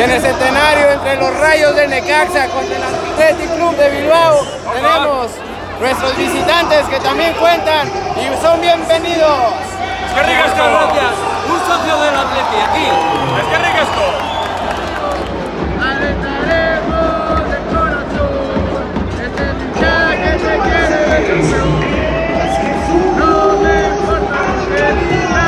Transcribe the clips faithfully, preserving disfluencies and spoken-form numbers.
en el centenario entre los Rayos del Necaxa contra el Athletic Club de Bilbao. Tenemos nuestros visitantes que también cuentan y son bienvenidos. Es que ricasco, gracias. Un socio del Atleti aquí. Es que ricasco. Alentaremos de corazón este hincha que se quiere ver campeón. No me importa lo que diga.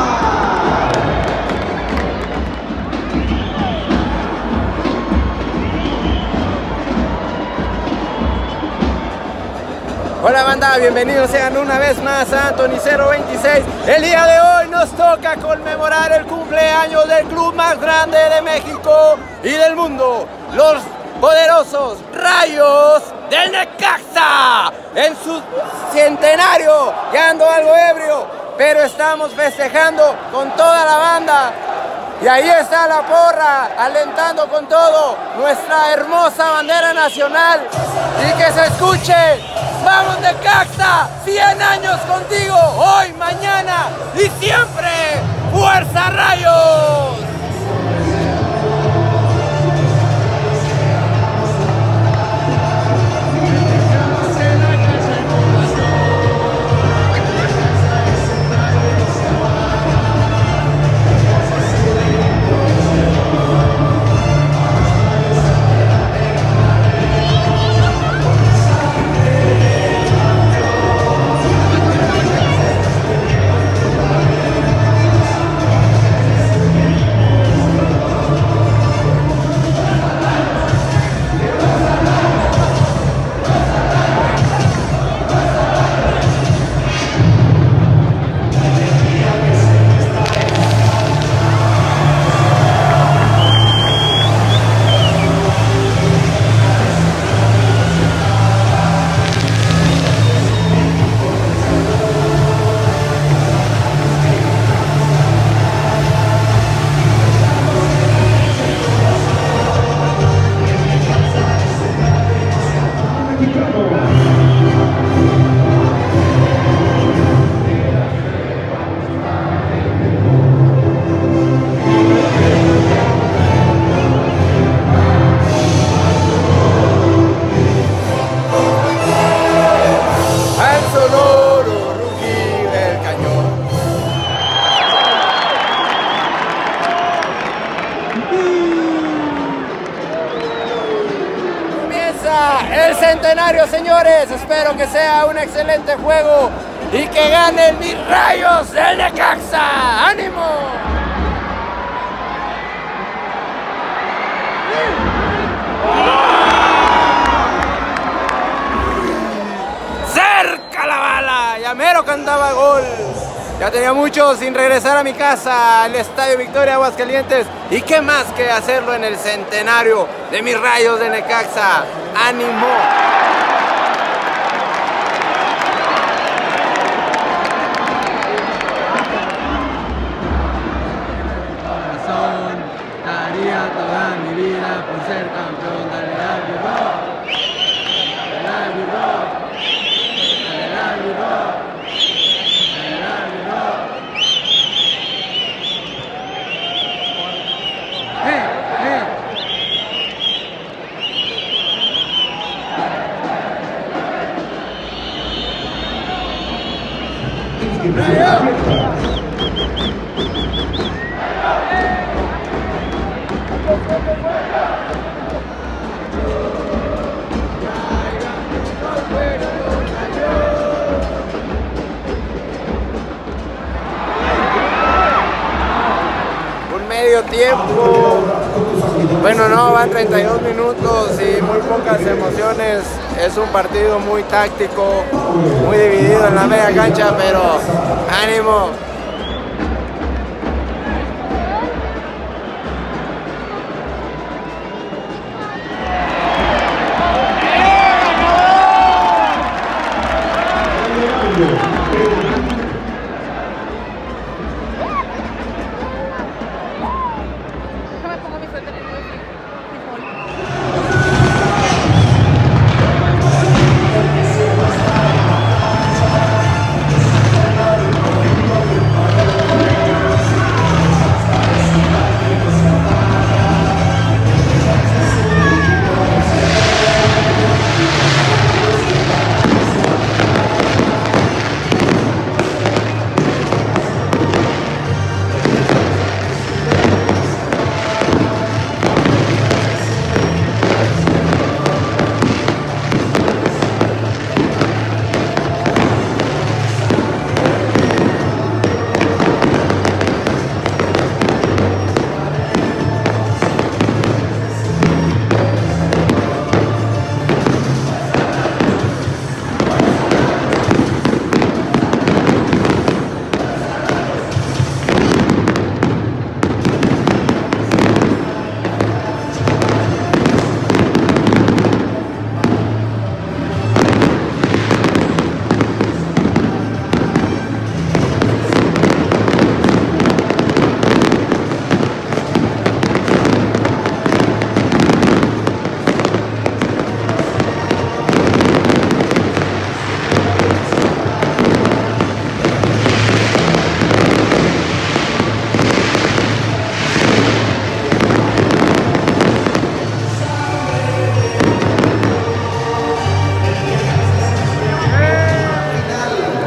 Hola banda, bienvenidos sean una vez más a Anthony cero veintiséis. El día de hoy nos toca conmemorar el cumpleaños del club más grande de México y del mundo, los poderosos Rayos del Necaxa, en su centenario. Ya ando algo ebrio, pero estamos festejando con toda la banda. Y ahí está la porra, alentando con todo nuestra hermosa bandera nacional. Y que se escuche, ¡vamos Necaxa! cien años contigo, hoy, mañana y siempre. ¡Fuerza Rayos! El centenario, señores, espero que sea un excelente juego y que ganen mis Rayos del Necaxa. ¡Ánimo! ¡Cerca la bala! Ya mero cantaba gol. Ya tenía mucho sin regresar a mi casa, al Estadio Victoria Aguascalientes. Y qué más que hacerlo en el centenario de mis Rayos de Necaxa. ¡Ánimo! Corazón, daría toda mi vida por ser campeón. Dale al Bilbao, dale al Bilbao, dale al Bilbao. Un medio tiempo, bueno no, van treinta y dos minutos y muy pocas emociones. Es un partido muy táctico, muy dividido en la media cancha, pero ánimo.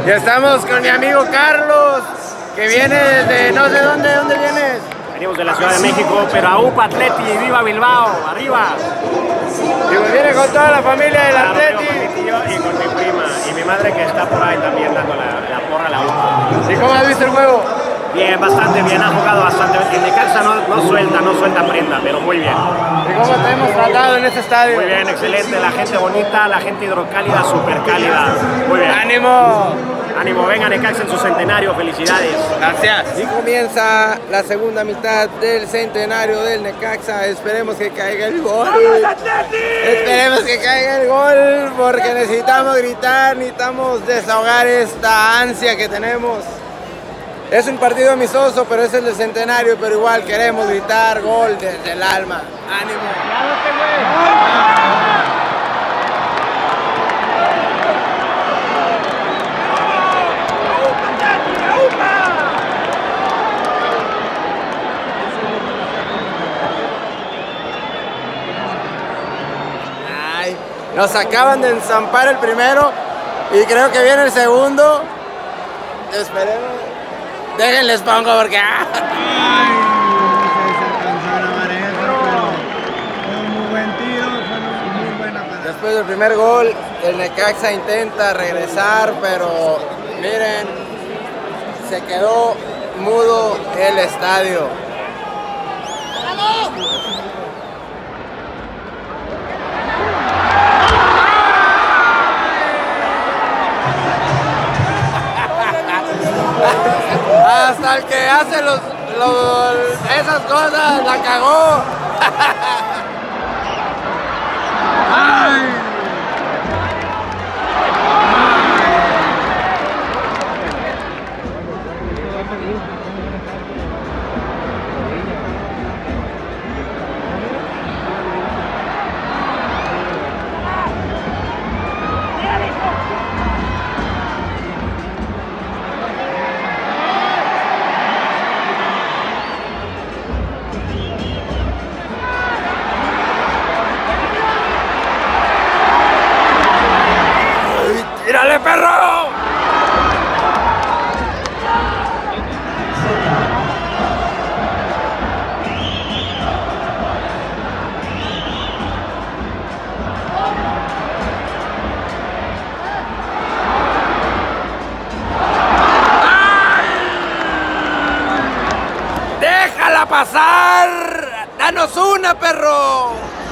Y estamos con mi amigo Carlos, que viene desde no sé dónde, ¿de dónde vienes? Venimos de la Ciudad de México, pero a UPA Atleti, viva Bilbao, arriba. Y pues viene con toda la familia del Claro, Atleti. con mi tío y con mi prima y mi madre que está por ahí también dando la, la porra a la UPA. ¿Y cómo has visto el juego? Bien, bastante bien, ha jugado bastante bien. El Necaxa no, no suelta, no suelta prenda, pero muy bien. ¿Y cómo te hemos tratado en este estadio? Muy bien, excelente, la gente bonita, la gente hidrocálida, súper cálida. Muy bien. ¡Ánimo! Ánimo, venga Necaxa en su centenario, felicidades. Gracias. Y comienza la segunda mitad del centenario del Necaxa. Esperemos que caiga el gol. Esperemos que caiga el gol porque necesitamos gritar, necesitamos desahogar esta ansia que tenemos. Es un partido amistoso, pero es el del centenario, pero igual queremos gritar gol desde el alma. ¡Ánimo! Ay, nos acaban de enzampar el primero y creo que viene el segundo. Esperemos. Déjenles pongo porque... ¡ah! Ay, no sé si alcanzaron a ver eso, pero fue un muy buen tiro, fue una muy buena parada. Después del primer gol, el Necaxa intenta regresar, pero miren, se quedó mudo el estadio. Hasta el que hace los, los, esas cosas la cagó. Ay. ¡Tírale, perro! ¡Déjala pasar! ¡Danos una, perro!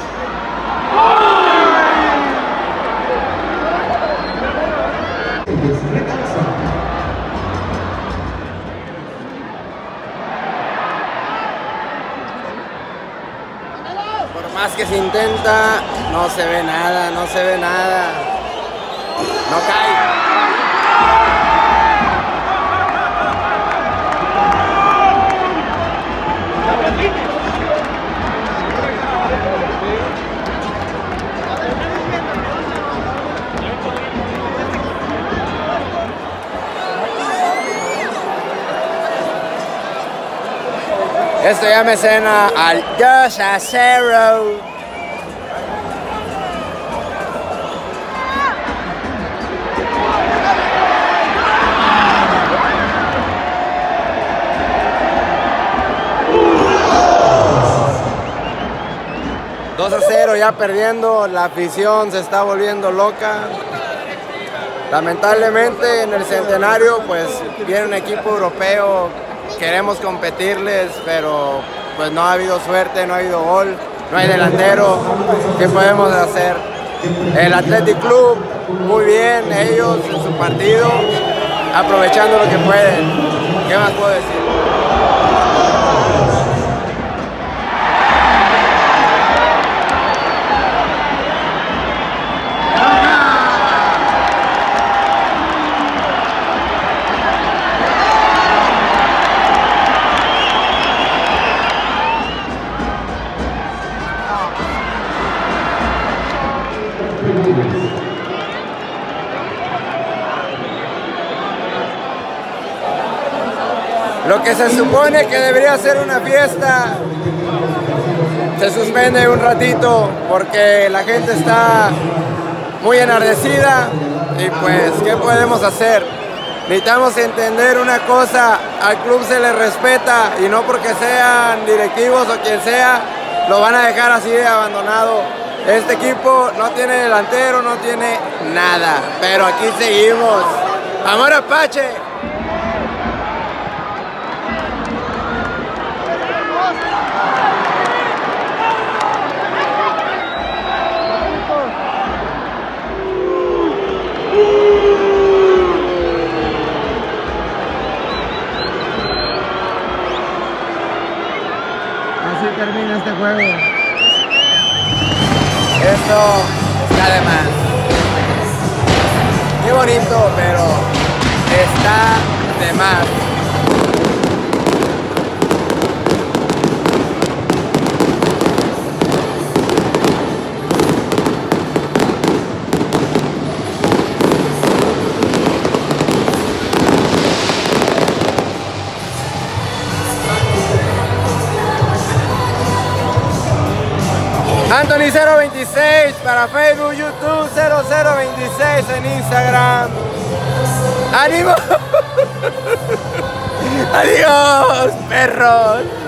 Por más que se intenta, no se ve nada, no se ve nada. No cae. Esto ya me cena al dos a cero. dos a cero ya perdiendo, la afición se está volviendo loca. Lamentablemente en el centenario pues viene un equipo europeo. Queremos competirles, pero pues no ha habido suerte, no ha habido gol, no hay delantero. ¿Qué podemos hacer? El Athletic Club, muy bien, ellos en su partido, aprovechando lo que pueden. ¿Qué más puedo decir? Lo que se supone que debería ser una fiesta se suspende un ratito porque la gente está muy enardecida y pues ¿qué podemos hacer? necesitamos entender una cosa, al club se le respeta y no porque sean directivos o quien sea, lo van a dejar así de abandonado. Este equipo no tiene delantero, no tiene nada, pero aquí seguimos. ¡Amor Apache! Así termina este juego. Esto está de más. Qué bonito, pero está de más. Anthony cero veintiséis para Facebook, YouTube, cero cero veintiséis en Instagram. ¡Ánimo! ¡Adiós, perros!